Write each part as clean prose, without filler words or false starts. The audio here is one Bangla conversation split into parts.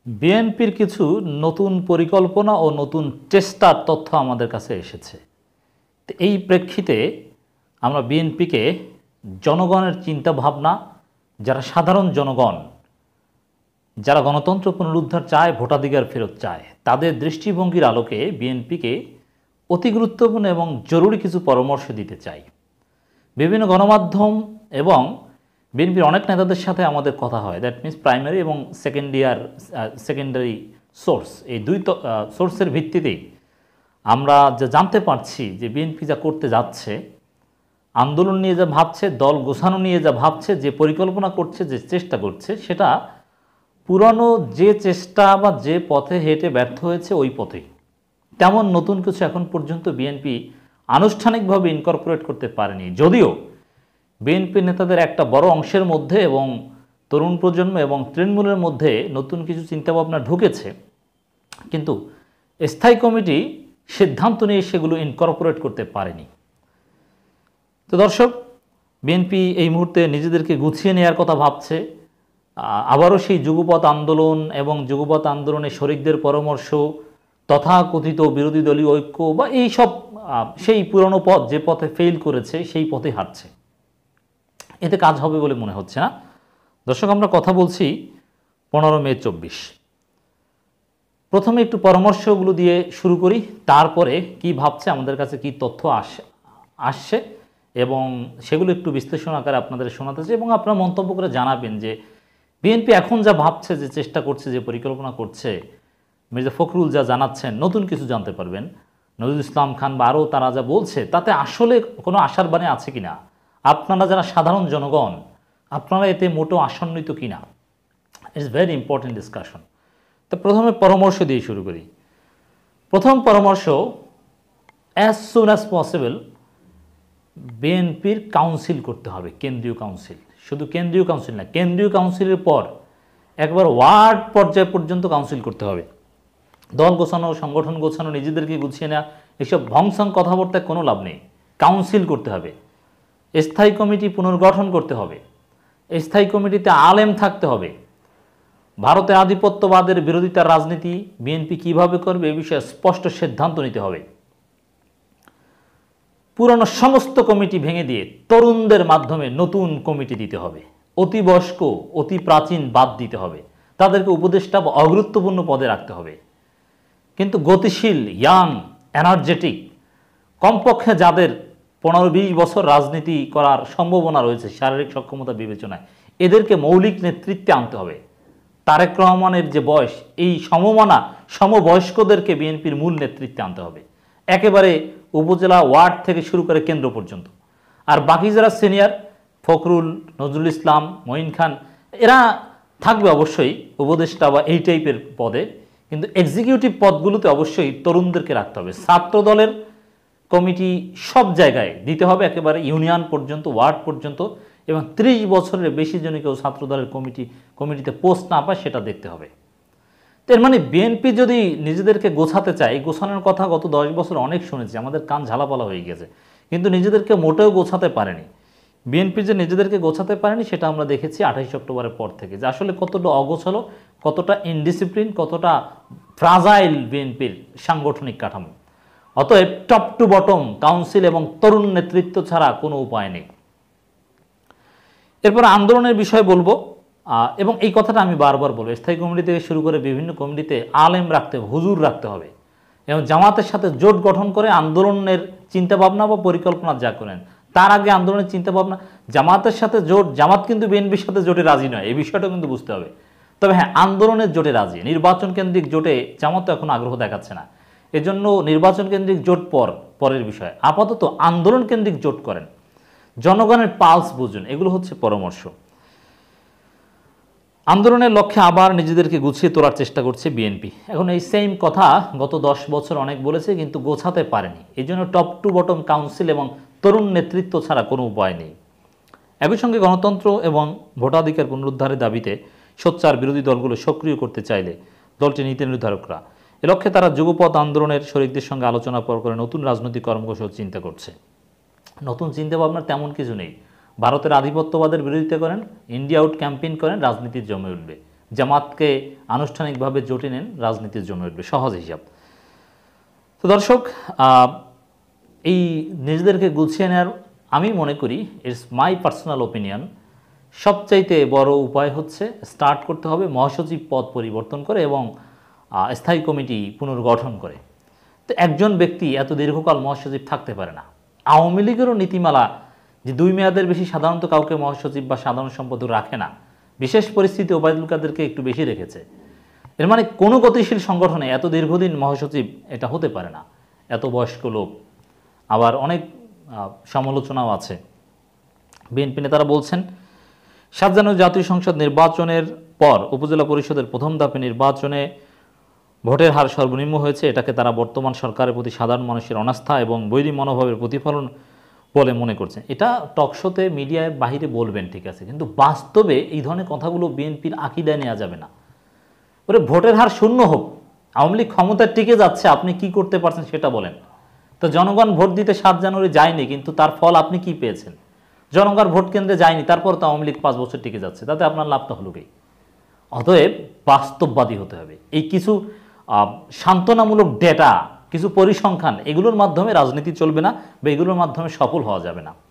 বিএনপির কিছু নতুন পরিকল্পনা ও নতুন চেষ্টার তথ্য আমাদের কাছে এসেছে। তো এই প্রেক্ষিতে আমরা বিএনপিকে জনগণের চিন্তাভাবনা, যারা সাধারণ জনগণ, যারা গণতন্ত্র পুনরুদ্ধার চায়, ভোটাধিকার ফেরত চায়, তাদের দৃষ্টিভঙ্গির আলোকে বিএনপিকে অতি গুরুত্বপূর্ণ এবং জরুরি কিছু পরামর্শ দিতে চাই। বিভিন্ন গণমাধ্যম এবং বিএনপির অনেক নেতাদের সাথে আমাদের কথা হয়, দ্যাট মিনস প্রাইমারি এবং সেকেন্ডারি সোর্স, এই দুই সোর্সের ভিত্তিতেই আমরা যা জানতে পারছি যে বিএনপি যা করতে যাচ্ছে, আন্দোলন নিয়ে যা ভাবছে, দল গোছানো নিয়ে যা ভাবছে, যে পরিকল্পনা করছে, যে চেষ্টা করছে, সেটা পুরানো যে চেষ্টা বা যে পথে হেঁটে ব্যর্থ হয়েছে ওই পথেই। তেমন নতুন কিছু এখন পর্যন্ত বিএনপি আনুষ্ঠানিকভাবে ইনকর্পোরেট করতে পারেনি, যদিও বিএনপি নেতাদের একটা বড় অংশের মধ্যে এবং তরুণ প্রজন্ম এবং তৃণমূলের মধ্যে নতুন কিছু চিন্তাভাবনা ঢুকেছে, কিন্তু স্থায়ী কমিটি সিদ্ধান্ত নিয়ে সেগুলো ইনকর্পোরেট করতে পারেনি। তো দর্শক, বিএনপি এই মুহূর্তে নিজেদেরকে গুছিয়ে নেওয়ার কথা ভাবছে। আবারও সেই যুগপৎ আন্দোলন এবং যুগপৎ আন্দোলনে শরিকদের পরামর্শ, তথাকথিত বিরোধী দলীয় ঐক্য বা এই সব সেই পুরনো পথ, যে পথে ফেল করেছে সেই পথে হাঁটছে। এতে কাজ হবে বলে মনে হচ্ছে না। দর্শক, আমরা কথা বলছি 15 মে 24। প্রথমে একটু পরামর্শগুলো দিয়ে শুরু করি, তারপরে কি ভাবছে, আমাদের কাছে কি তথ্য আসছে এবং সেগুলো একটু বিশ্লেষণ আকারে আপনাদের শোনাতে চাই এবং আপনারা মন্তব্য করে জানাবেন যে বিএনপি এখন যা ভাবছে, যে চেষ্টা করছে, যে পরিকল্পনা করছে, মির্জা ফখরুল যা জানাচ্ছেন, নতুন কিছু জানতে পারবেন। নজরুল ইসলাম খান বা আরও তারা যা বলছে, তাতে আসলে কোনো আশার বাণী আছে কিনা, আপনারা যারা সাধারণ জনগণ, আপনারা এতে মোটো আশান্বিত কিনা, ইটস ভেরি ইম্পর্টেন্ট ডিসকাশন। তো প্রথমে পরামর্শ দিয়ে শুরু করি। প্রথম পরামর্শ, অ্যাজ সুন অ্যাজ পসিবল বিএনপির কাউন্সিল করতে হবে, কেন্দ্রীয় কাউন্সিল। শুধু কেন্দ্রীয় কাউন্সিল না, কেন্দ্রীয় কাউন্সিলের পর একবার ওয়ার্ড পর্যায় পর্যন্ত কাউন্সিল করতে হবে। দল গোছানো, সংগঠন গোছানো, নিজেদেরকে গুছিয়ে নেওয়া, এসব ভংসং কথাবার্তায় কোনো লাভ নেই। কাউন্সিল করতে হবে, স্থায়ী কমিটি পুনর্গঠন করতে হবে, স্থায়ী কমিটিতে আলেম থাকতে হবে। ভারতের আধিপত্যবাদের বিরোধিতার রাজনীতি বিএনপি কিভাবে করবে এ বিষয়ে স্পষ্ট সিদ্ধান্ত নিতে হবে। পুরনো সমস্ত কমিটি ভেঙে দিয়ে তরুণদের মাধ্যমে নতুন কমিটি দিতে হবে। অতি বয়স্ক, অতি প্রাচীন বাদ দিতে হবে, তাদেরকে উপদেষ্টা বা অগুরুত্বপূর্ণ পদে রাখতে হবে। কিন্তু গতিশীল, ইয়াং, এনার্জেটিক, কমপক্ষে যাদের 15-20 বছর রাজনীতি করার সম্ভাবনা রয়েছে শারীরিক সক্ষমতা বিবেচনায়, এদেরকে মৌলিক নেতৃত্বে আনতে হবে। তারেক রহমানের যে বয়স, এই সমবয়স্কদেরকে বিএনপির মূল নেতৃত্বে আনতে হবে, একেবারে উপজেলা, ওয়ার্ড থেকে শুরু করে কেন্দ্র পর্যন্ত। আর বাকি যারা সিনিয়র, ফখরুল, নজরুল ইসলাম, মঈন খান, এরা থাকবে অবশ্যই উপদেষ্টা বা এই টাইপের পদে, কিন্তু এক্সিকিউটিভ পদগুলোতে অবশ্যই তরুণদেরকে রাখতে হবে। ছাত্র দলের কমিটি সব জায়গায় দিতে হবে, একেবারে ইউনিয়ন পর্যন্ত, ওয়ার্ড পর্যন্ত, এবং 30 বছরের বেশি জন কেউ ছাত্র দলের কমিটিতে পোস্ট না পায় সেটা দেখতে হবে। তো এর মানে বিএনপি যদি নিজেদেরকে গোছাতে চায়, এই গোছানোর কথা গত 10 বছর অনেক শুনেছি, আমাদের কান ঝালাপালা হয়ে গেছে, কিন্তু নিজেদেরকে মোটেও গোছাতে পারেনি। বিএনপি যে নিজেদেরকে গোছাতে পারেনি সেটা আমরা দেখেছি 28 অক্টোবরের পর থেকে, যে আসলে কতটা অগোছালো, কতটা ইনডিসিপ্লিন, কতটা ফ্রাজাইল বিএনপির সাংগঠনিক কাঠামো। অতএব টপ টু বটম কাউন্সিল এবং তরুণ নেতৃত্ব ছাড়া কোনো উপায় নেই। এরপর আন্দোলনের বিষয় বলবো, এবং এই কথাটা আমি বারবার বলবো, স্থায়ী কমিটি থেকে শুরু করে বিভিন্ন কমিটিতে আলেম রাখতে হবে, হুজুর রাখতে হবে, এবং জামাতের সাথে জোট গঠন করে আন্দোলনের চিন্তাভাবনা বা পরিকল্পনা যা করেন, তার আগে আন্দোলনের চিন্তাভাবনা, জামাতের সাথে জোট, জামাত কিন্তু বিএনপির সাথে জোটে রাজি নয়, এই বিষয়টা কিন্তু বুঝতে হবে। তবে হ্যাঁ, আন্দোলনের জোটে রাজি, নির্বাচন কেন্দ্রিক জোটে জামাত তো এখন আগ্রহ দেখাচ্ছে না, এজন্য নির্বাচন কেন্দ্রিক জোট পরের বিষয়। আপাতত আন্দোলন কেন্দ্রিক জোট করেন, জনগণের পালস বুঝুন, এগুলো হচ্ছে পরামর্শ। আন্দোলনের লক্ষ্যে আবার নিজেদেরকে গুছিয়ে তোলার চেষ্টা করছে বিএনপি। এখন এই সেম কথা গত 10 বছর অনেক বলেছে, কিন্তু গোছাতে পারেনি। এই জন্য টপ টু বটম কাউন্সিল এবং তরুণ নেতৃত্ব ছাড়া কোনো উপায় নেই। একই সঙ্গে গণতন্ত্র এবং ভোটাধিকার পুনরুদ্ধারের দাবিতে সোচ্চার বিরোধী দলগুলো সক্রিয় করতে চাইলে দলটির নীতি নির্ধারকরা এ লক্ষ্যে তারা যুগপৎ আন্দোলনের শরিকদের সঙ্গে আলোচনা করে নতুন রাজনৈতিক কর্মকৌশল চিন্তা করছে। নতুন চিন্তাভাবনার তেমন কিছু নেই। ভারতের আধিপত্যবাদের বিরোধিতা করেন, ইন্ডিয়া আউট ক্যাম্পেইন করেন, রাজনীতির জমে উঠবে। জামাতকে আনুষ্ঠানিকভাবে জোটে নেন, রাজনীতির জন্য উঠবে, সহজ হিসাব। তো দর্শক, এই নিজেদেরকে গুছিয়ে নেওয়ার আমি মনে করি, ইটস মাই পার্সোনাল ওপিনিয়ন, সবচাইতে বড় উপায় হচ্ছে স্টার্ট করতে হবে মহাসচিব পদ পরিবর্তন করে এবং স্থায়ী কমিটি পুনর্গঠন করে। তো একজন ব্যক্তি এত দীর্ঘকাল মহাসচিব থাকতে পারে না। আওয়ামী লীগেরও নীতিমালা যে 2 মেয়াদের বেশি সাধারণত কাউকে মহাসচিব বা সাধারণ সম্পাদক রাখে না, বিশেষ পরিস্থিতি ওবায়দুল কাদেরকে একটু বেশি রেখেছে। এর মানে কোনো গতিশীল সংগঠনে এত দীর্ঘদিন মহাসচিব এটা হতে পারে না, এত বয়স্ক লোক। আবার অনেক সমালোচনাও আছে। বিএনপি নেতারা বলছেন 7 জানুয়ারি জাতীয় সংসদ নির্বাচনের পর উপজেলা পরিষদের প্রথম ধাপে নির্বাচনে ভোটের হার সর্বনিম্ন হয়েছে। এটাকে তারা বর্তমান সরকারের প্রতি সাধারণ মানুষের অনাস্থা এবং বৈরী মনোভাবের প্রতিফলন বলে মনে করছেন। এটা টকশোতে মিডিয়ায় বাহিরে বলবেন, ঠিক আছে, কিন্তু বাস্তবে এই ধরনের কথাগুলো বিএনপির আকিদায় নেওয়া যাবে না। ওরে ভোটের হার শূন্য হোক, আওয়ামী লীগ ক্ষমতায় টিকে যাচ্ছে, আপনি কি করতে পারছেন সেটা বলেন। তো জনগণ ভোট দিতে 7 জানুয়ারি যায়নি, কিন্তু তার ফল আপনি কি পেয়েছেন? জনগণ ভোট কেন্দ্রে যায়নি, তারপর তো আওয়ামী লীগ 5 বছর টিকে যাচ্ছে, তাতে আপনার লাভটা হলো কি? অতএব বাস্তববাদী হতে হবে। এই কিছু সান্ত্বনামূলক ডেটা, কিছু পরিসংখ্যান, এগুলোর মাধ্যমে রাজনীতি চলবে না বা এগুলোর মাধ্যমে সফল হওয়া যাবে না।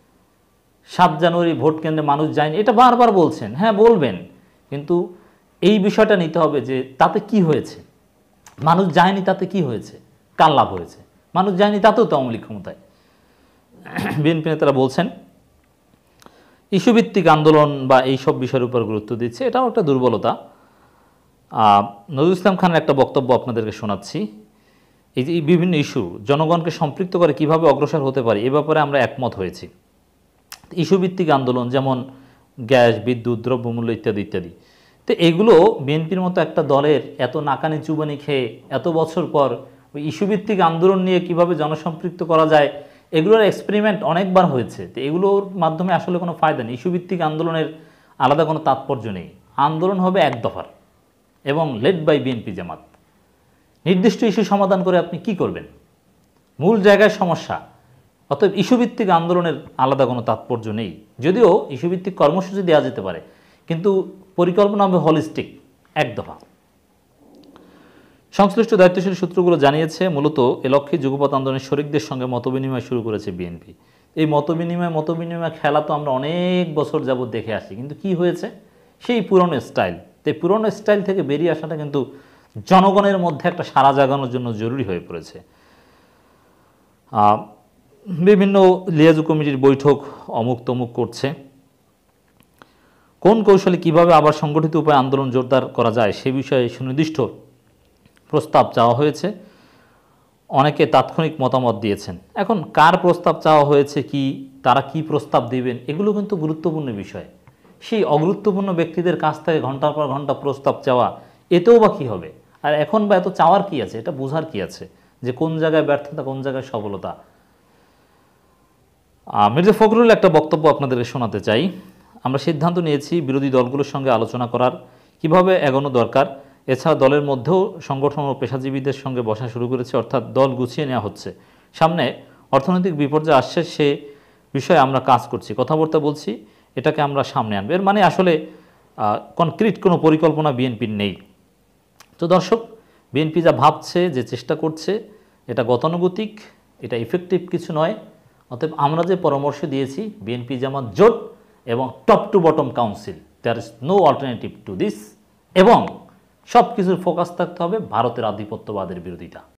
7 জানুয়ারি ভোট কেন্দ্রে মানুষ যায়নি, এটা বারবার বলছেন, হ্যাঁ বলবেন, কিন্তু এই বিষয়টা নিতে হবে যে তাতে কি হয়েছে। মানুষ যায়নি তাতে কি হয়েছে, কার লাভ হয়েছে? মানুষ যায়নি তাতেও তো আওয়ামী লীগ ক্ষমতায়। বিএনপি নেতারা বলছেন ইস্যুভিত্তিক আন্দোলন বা এইসব বিষয়ের উপর গুরুত্ব দিচ্ছে, এটাও একটা দুর্বলতা। নজরুল ইসলাম খানের একটা বক্তব্য আপনাদেরকে শোনাচ্ছি। এই যে বিভিন্ন ইস্যু জনগণকে সম্পৃক্ত করে কিভাবে অগ্রসর হতে পারে, এ ব্যাপারে আমরা একমত হয়েছি। ইস্যুভিত্তিক আন্দোলন যেমন গ্যাস, বিদ্যুৎ, দ্রব্যমূল্য ইত্যাদি ইত্যাদি, তো এগুলো বিএনপির মতো একটা দলের এত নাকানি চুবানি খেয়ে এত বছর পর ওই ইস্যুভিত্তিক আন্দোলন নিয়ে কিভাবে জনসম্পৃক্ত করা যায়, এগুলোর এক্সপেরিমেন্ট অনেকবার হয়েছে। তো এগুলোর মাধ্যমে আসলে কোনো ফায়দা নেই। ইস্যুভিত্তিক আন্দোলনের আলাদা কোনো তাৎপর্য নেই। আন্দোলন হবে এক দফার এবং লেড বাই বিএনপি জামাত। নির্দিষ্ট ইস্যু সমাধান করে আপনি কি করবেন? মূল জায়গায় সমস্যা। অতএব ইস্যুভিত্তিক আন্দোলনের আলাদা কোনো তাৎপর্য নেই। যদিও ইস্যুভিত্তিক কর্মসূচি দেওয়া যেতে পারে, কিন্তু পরিকল্পনা হবে হলিস্টিক, এক দফা। সংশ্লিষ্ট দায়িত্বশীল সূত্রগুলো জানিয়েছে মূলত এ লক্ষ্যে যুগপৎ আন্দোলনের শরিকদের সঙ্গে মতবিনিময় শুরু করেছে বিএনপি। এই মতবিনিময় খেলা তো আমরা অনেক বছর যাবত দেখে আসি, কিন্তু কি হয়েছে? সেই পুরনো স্টাইল। তো এই পুরনো স্টাইল থেকে বেরিয়ে আসাটা কিন্তু জনগণের মধ্যে একটা সাড়া জাগানোর জন্য জরুরি হয়ে পড়েছে। বিভিন্ন লিয়াজু কমিটির বৈঠক অমুক তমুক করছে। কোন কৌশলে কিভাবে আবার সংগঠিত উপায়ে আন্দোলন জোরদার করা যায় সে বিষয়ে সুনির্দিষ্ট প্রস্তাব চাওয়া হয়েছে। অনেকে তাৎক্ষণিক মতামত দিয়েছেন। এখন কার প্রস্তাব চাওয়া হয়েছে, কি তারা কি প্রস্তাব দিবেন, এগুলো কিন্তু গুরুত্বপূর্ণ বিষয়। সেই অগুরুত্বপূর্ণ ব্যক্তিদের কাছ থেকে ঘন্টার পর ঘন্টা প্রস্তাব চাওয়া, এতেও বা কী হবে? আর এখন বা এত চাওয়ার কি আছে? এটা বোঝার কি আছে যে কোন জায়গায় ব্যর্থতা, কোন জায়গায় সফলতা? মির্জা ফখরুল একটা বক্তব্য আপনাদেরকে শোনাতে চাই। আমরা সিদ্ধান্ত নিয়েছি বিরোধী দলগুলোর সঙ্গে আলোচনা করার, কিভাবে এগোনো দরকার। এছাড়া দলের মধ্যেও সংগঠন ও পেশাজীবীদের সঙ্গে বসা শুরু করেছে, অর্থাৎ দল গুছিয়ে নেওয়া হচ্ছে। সামনে অর্থনৈতিক বিপর্যয় আসছে, সে বিষয়ে আমরা কাজ করছি, কথাবার্তা বলছি, এটাকে আমরা সামনে আনবো। এর মানে আসলে কনক্রিট কোনো পরিকল্পনা বিএনপির নেই। তো দর্শক, বিএনপি যা ভাবছে, যে চেষ্টা করছে, এটা গতানুগতিক, এটা ইফেক্টিভ কিছু নয়। অতএব আমরা যে পরামর্শ দিয়েছি, বিএনপি জামাত জোট এবং top to bottom council, there is no alternative to this, এবং সব কিছুর ফোকাস থাকতে হবে ভারতের আধিপত্যবাদের বিরোধিতা।